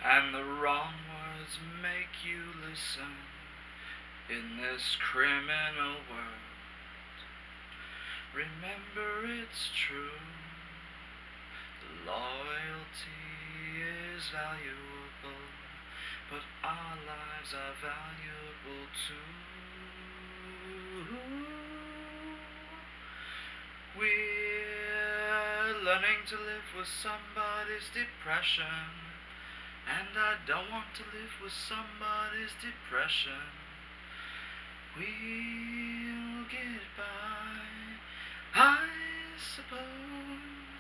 and the wrong words make you listen in this criminal world. Remember it's true, loyalty is valuable, but our lives are valuable too. We're learning to live with somebody's depression, and I don't want to live with somebody's depression. We'll get by, I suppose.